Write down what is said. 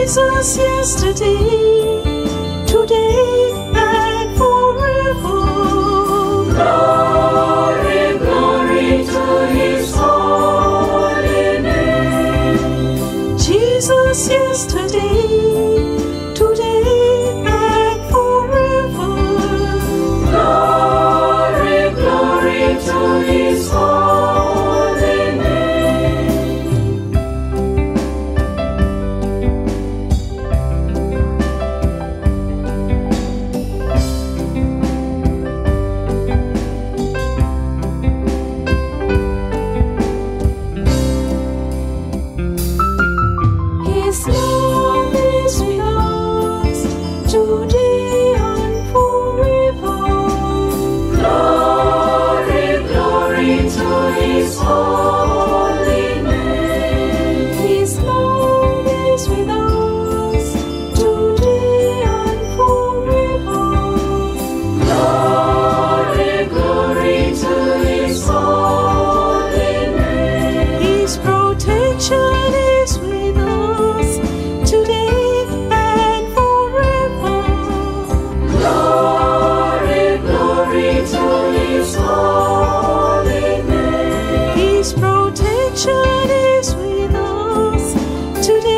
Jesus yesterday, today, and forever. Glory, glory to His holy name. Jesus yesterday, today, and forever. Glory, glory to His holy name. His love is with us today and forever. Glory, glory to His holy name. His love is with us today and forever. Glory, glory to His holy name. His protection is with us today and forever. Glory, glory to His holy name. His protection is with us today